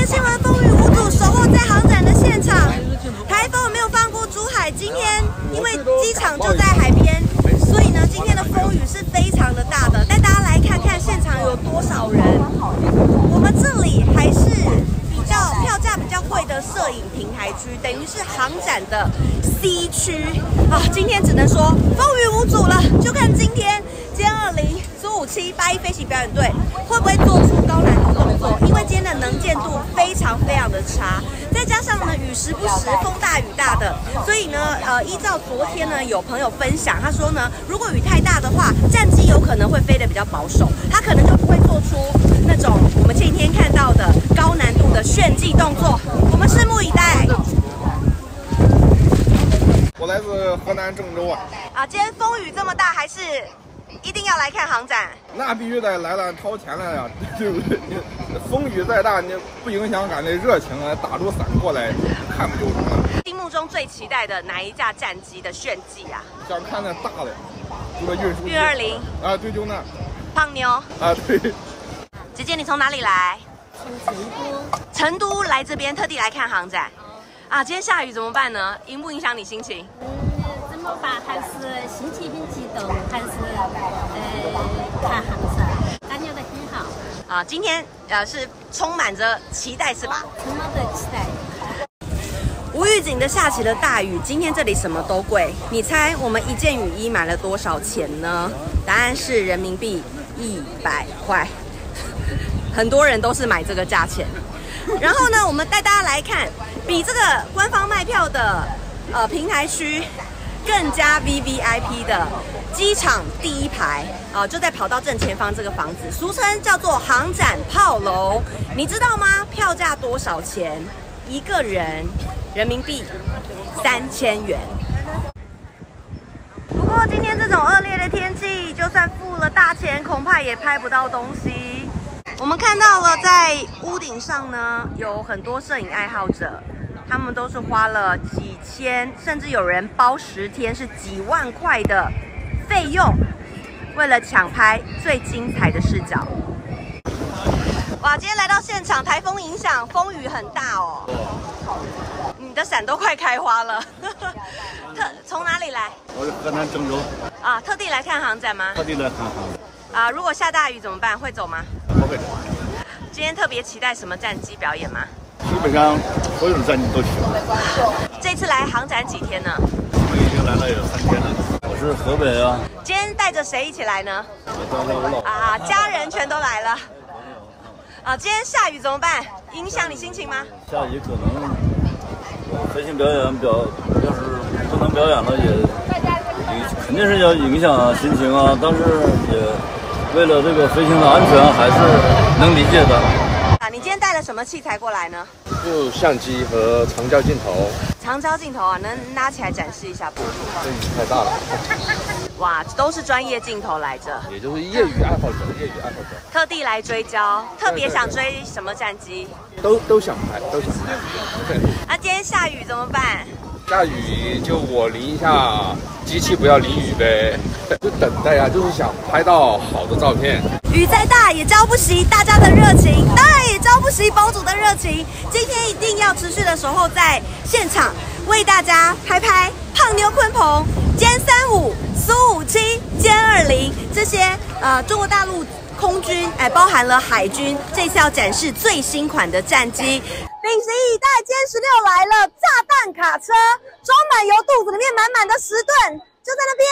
新闻风雨无阻，守候在航展的现场。台风没有放过珠海，今天因为机场就在海边，所以呢，今天的风雨是非常的大的。带大家来看看现场有多少人。我们这里还是票价比较贵的摄影平台区，等于是航展的 C 区啊。今天只能说风雨无阻了，就看今天歼20苏57八一飞行表演队会不会做出高难度动作，因为今天的能见度非常的差，再加上呢雨时不时，风大雨大的，所以呢依照昨天呢有朋友分享，他说呢如果雨太大的话，战机有可能会飞得比较保守，他可能就不会做出那种我们前几天看到的高难度的炫技动作，我们拭目以待。 我来自河南郑州啊。 今天风雨这么大，还是一定要来看航展？ 那必须得来了，掏钱来呀，对不对？风雨再大，你不影响俺的热情啊，打住伞过来看不就成了？ 心目中最期待的哪一架战机的炫技啊？ 想看那大的，这个运输。 运20 啊，对，就那。 胖妞啊，对。 姐姐，你从哪里来？ 从成都。 成都来这边特地来看航展。今天下雨怎么办呢？影不影响你心情？ 怎么办？还是心情很激动，还是看航展，感觉得很好。 今天是充满着期待是吧？ 充满着期待。 无预警的下起了大雨，今天这里什么都贵。你猜我们一件雨衣买了多少钱呢？答案是人民币100块。很多人都是买这个价钱。然后呢，我们带大家来看，比这个官方卖票的平台区更加 VVIP 的机场第一排就在跑道正前方这个房子，俗称叫做航展炮楼。你知道吗？票价多少钱？一个人人民币3000元。不过今天这种恶劣的天气，就算付了大钱，恐怕也拍不到东西。我们看到了，在屋顶上呢，有很多摄影爱好者，他们都是花了几千，甚至有人包10天是几万块的费用，为了抢拍最精彩的视角。哇，今天来到现场，台风影响，风雨很大哦。你的伞都快开花了。从哪里来？ 我是河南郑州。 特地来看航展吗？ 特地来看航展。如果下大雨怎么办？会走吗？ 不会走。 今天特别期待什么战机表演吗？ 基本上所有的战机都去了。 这次来航展几天呢？ 我们已经来了有3天了。我是河北啊。 今天带着谁一起来呢？ 我老家人全都来了。今天下雨怎么办？影响你心情吗？ 下雨可能飞行表演要是不能表演了，也肯定是要影响心情啊。但是也为了这个飞行的安全，还是能理解的。 你今天带了什么器材过来呢？ 就相机和长焦镜头。 长焦镜头能拉起来展示一下不？ 这雨太大了。 哇，都是专业镜头来着， 也就是业余爱好者， 特地来追焦，特别想追什么战机？ 都想拍，都想拍。 今天下雨怎么办？ 下雨就我淋一下，机器不要淋雨呗，就等待呀，就是想拍到好的照片。 雨再大也浇不熄大家的热情，当然也浇不熄包主的热情。今天一定要持续的守候在现场，为大家拍胖妞鲲鹏、歼35、苏57、歼20这些中国大陆空军包含了海军，这次要展示最新款的战机。屏息以待，歼16来了，炸弹卡车装满油，肚子里面满满的10吨，就在那边。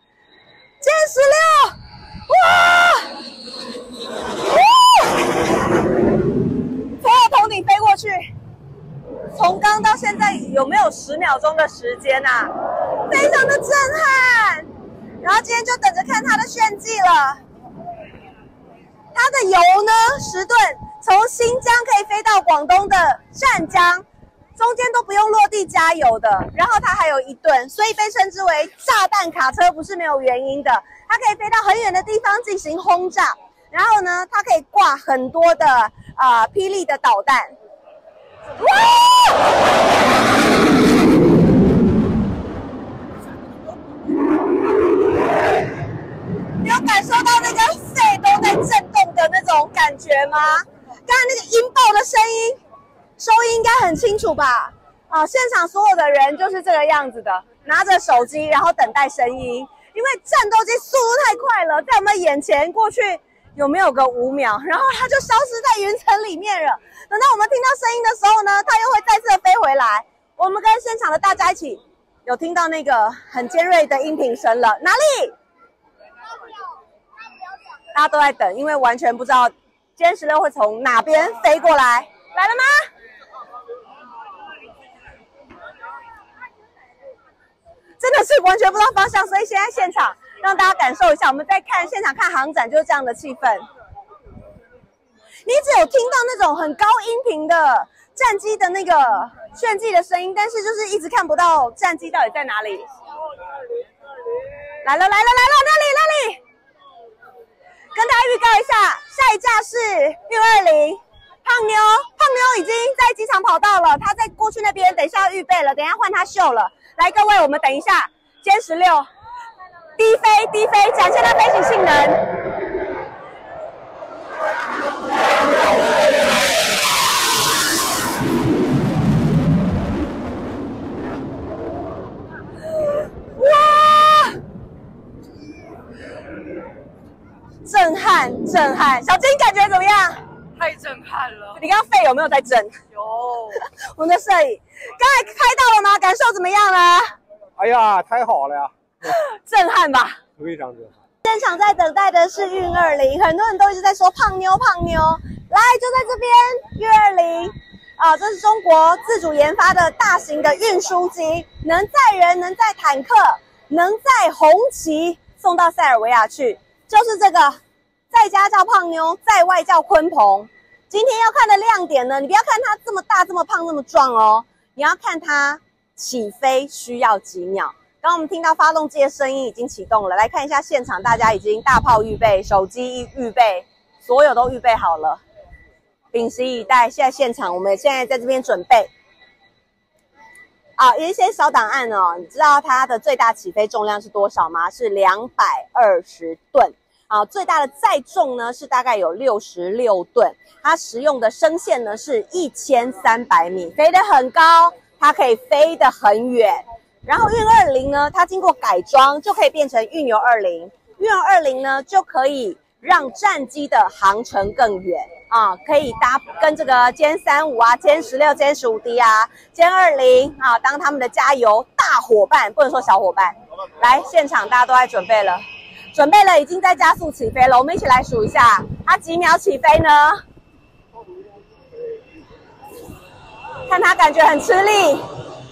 歼16，从我头顶飞过去，从刚到现在有没有10秒钟的时间啊？非常的震撼。然后今天就等着看它的炫技了。它的油呢，10吨，从新疆可以飞到广东的湛江，中间都不用落地加油的。然后它还有1吨，所以被称之为炸弹卡车，不是没有原因的。它可以飞到很远的地方进行轰炸，然后呢，它可以挂很多的霹雳的导弹。哇！你有感受到那个肺都在震动的那种感觉吗？刚才那个音爆的声音很清楚吧？啊，现场所有的人就是这个样子的，拿着手机，然后等待声音。因为战斗机速度太快了，在我们眼前过去有没有个5秒，然后它就消失在云层里面了。等到我们听到声音的时候呢，它又会再次的飞回来。我们跟现场的大家一起有听到那个很尖锐的音频声了，哪里？大家都在等，因为完全不知道歼16会从哪边飞过来。来了吗？真的是完全不知道方向，所以现在现场让大家感受一下，我们在看现场看航展就是这样的气氛。你只有听到那种很高音频的战机的那个炫技的声音，但是就是一直看不到战机到底在哪里。来了，那里！跟大家预告一下，下一架是运20，胖妞已经在机场跑道了，她在过去那边，等一下要预备了，等一下换她秀了。来，各位，我们等一下，歼16低飞，展现它飞行性能。哇！震撼！小金感觉怎么样？ 太震撼了！ 你刚刚肺有没有在震？ 有。 我们的摄影刚才拍到了吗？感受怎么样呢？ 哎呀，太好了呀！ 震撼吧？ 非常震撼。 现场在等待的是运20，很多人都一直在说胖妞。来，就在这边，运20啊，这是中国自主研发的大型的运输机，能载人，能载坦克，能载红旗送到塞尔维亚去，就是这个。在家叫胖妞，在外叫鲲鹏。今天要看的亮点呢，你不要看它这么大、这么胖、这么壮哦，你要看它起飞需要几秒。刚刚我们听到发动机的声音已经启动了，来看一下现场，大家已经大炮预备，手机预备，所有都预备好了，屏息以待。现在现场，我们现在在这边准备。有一些小档案哦，你知道它的最大起飞重量是多少吗？是220吨。最大的载重呢是大概有66吨，它实用的升限呢是1300米，飞得很高，它可以飞得很远。然后运20呢，它经过改装就可以变成运油20，运油20呢就可以让战机的航程更远可以跟这个歼35啊、歼16、歼15D 啊、歼20当他们的加油大伙伴，不能说小伙伴。来，现场大家都在准备了，已经在加速起飞了。我们一起来数一下，它几秒起飞呢？看它感觉很吃力。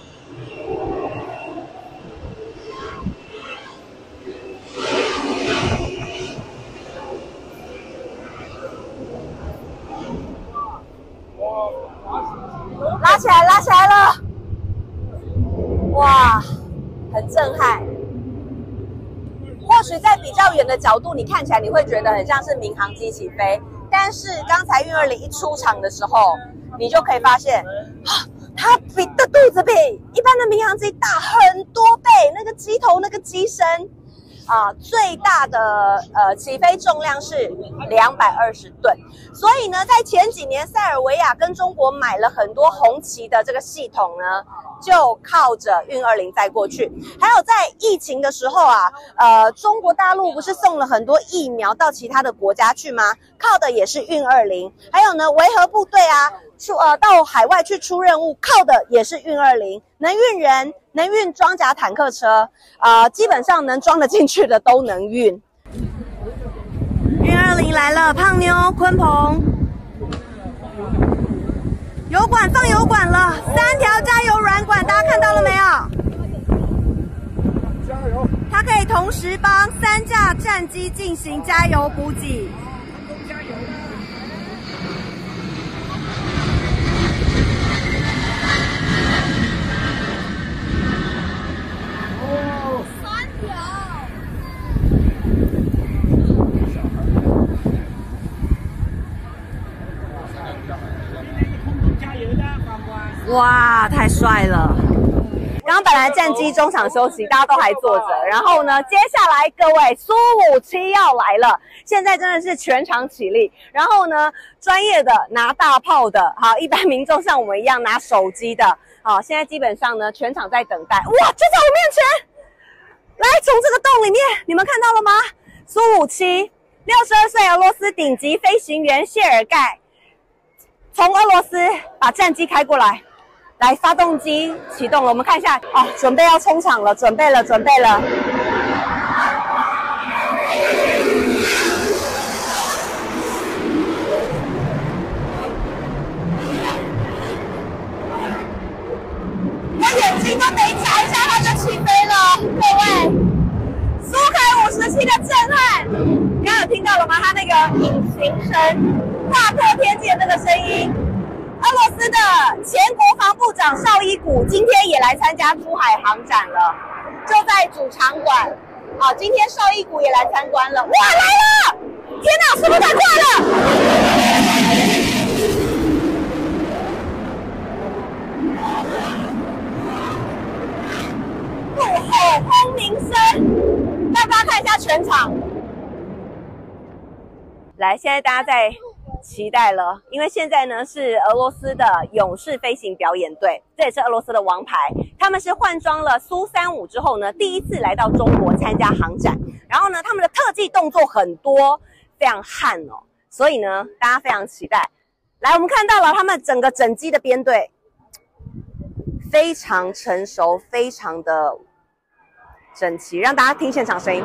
拉起来了！哇，很震撼。或许在比较远的角度，你看起来你会觉得很像是民航机起飞，但是刚才运20一出场的时候，你就可以发现，它的肚子比一般的民航机大很多倍，那个机头、那个机身最大的起飞重量是220吨。所以呢，在前几年塞尔维亚跟中国买了很多红旗的这个系统呢，就靠着运20载过去。还有在疫情的时候中国大陆不是送了很多疫苗到其他的国家去吗？靠的也是运20。还有呢，维和部队到海外去出任务，靠的也是运20，能运人，能运装甲坦克车，基本上能装得进去的都能运。运20来了，胖妞、鲲鹏，油管放油管了，3条加油软管，大家看到了没有？加油！它可以同时帮3架战机进行加油补给。哇，太帅了！ 刚刚本来战机中场休息，大家都还坐着。然后呢，接下来各位苏57要来了，现在真的是全场起立。然后呢，专业的拿大炮的，好，一般民众像我们一样拿手机的，好，现在基本上呢，全场在等待。哇，就在我面前！来，从这个洞里面，你们看到了吗？苏57，62岁俄罗斯顶级飞行员谢尔盖，从俄罗斯把战机开过来。来，发动机启动了，我们看一下哦，准备要冲场了，准备了。我眼睛都没眨一下，它就起飞了，各位。苏凯57的震撼，刚刚有听到了吗？它那个引擎声，划破天际的那个声音。俄罗斯的前国防部长绍伊古今天也来参加珠海航展了，就在主场馆。好，今天绍伊古也来参观了。哇，来了！天哪，速度太快了！怒吼轰鸣声，大家看一下全场。来，现在大家在期待了，因为现在呢是俄罗斯的勇士飞行表演队，这也是俄罗斯的王牌。他们是换装了苏35之后呢，第一次来到中国参加航展。然后呢，他们的特技动作很多，非常悍哦，所以呢，大家非常期待。来，我们看到了他们整机的编队非常成熟，非常的整齐，让大家听现场声音。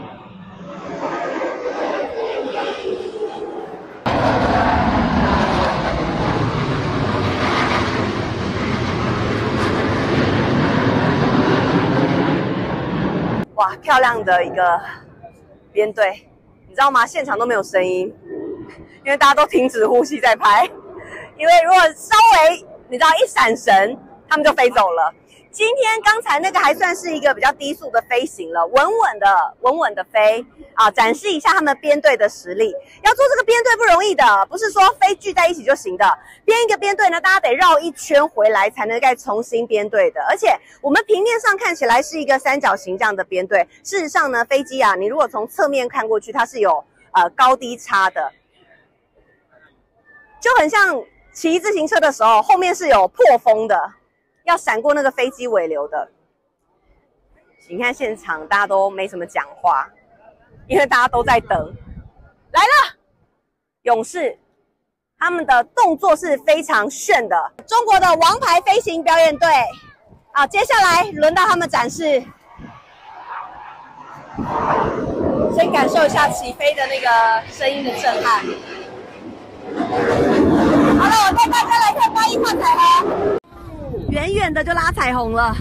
哇，漂亮的一个编队，你知道吗？现场都没有声音，因为大家都停止呼吸在拍。因为如果稍微你知道一闪神，他们就飞走了。今天刚才那个还算是一个比较低速的飞行了，稳稳的飞啊，展示一下他们编队的实力。要做这个编队不容易的，不是说飞聚在一起就行的。编一个编队呢，大家得绕一圈回来才能再重新编队的。而且我们平面上看起来是一个三角形这样的编队，事实上呢，飞机啊，你如果从侧面看过去，它是有高低差的，就很像骑自行车的时候，后面是有破风的。要闪过那个飞机尾流的。你看现场大家都没什么讲话，因为大家都在等。来了，勇士，他们的动作是非常炫的。中国的王牌飞行表演队，好，接下来轮到他们展示。先感受一下起飞的那个声音的震撼。好了，我带大家来看8-1画彩虹。远远的就拉彩虹了，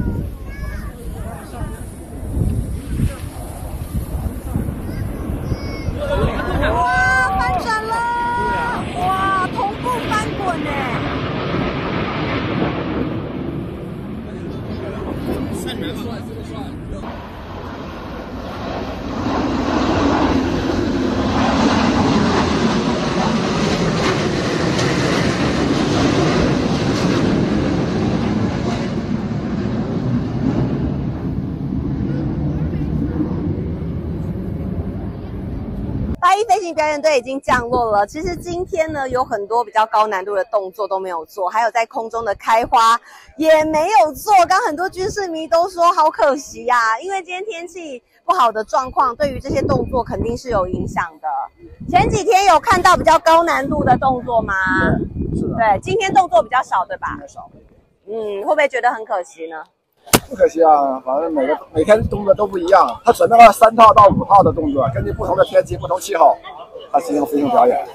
哇，翻转了，哇，同步翻滚呢。8-1飞行表演队已经降落了。其实今天呢，有很多比较高难度的动作都没有做，还有在空中的开花也没有做。刚很多军事迷都说好可惜呀，因为今天天气不好的状况，对于这些动作肯定是有影响的。前几天有看到比较高难度的动作吗？ 是的。 对，今天动作比较少，对吧？ 比较少。 会不会觉得很可惜呢？ 不可惜啊，反正每天动作都不一样。他准备了3套到5套的动作，根据不同的天气、不同气候，他进行飞行表演。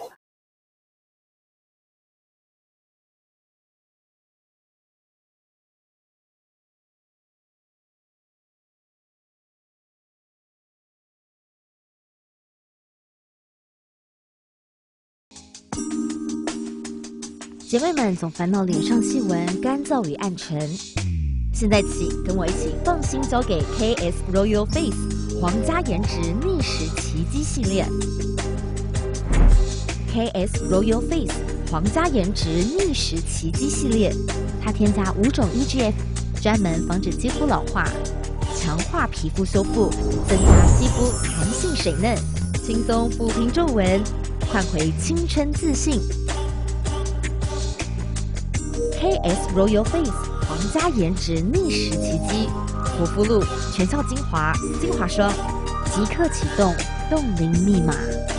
姐妹们总烦恼脸上细纹干燥与暗沉，现在起跟我一起放心交给 KS Royal Face 皇家颜值逆时奇迹系列。KS Royal Face 皇家颜值逆时奇迹系列，它添加5种 EGF， 专门防止肌肤老化，强化皮肤修复，增加肌肤弹性水嫩，轻松抚平皱纹，换回青春自信。KS Royal Face 皇家颜值逆时奇迹，护肤露、全效精华、精华霜，即刻启动冻龄密码。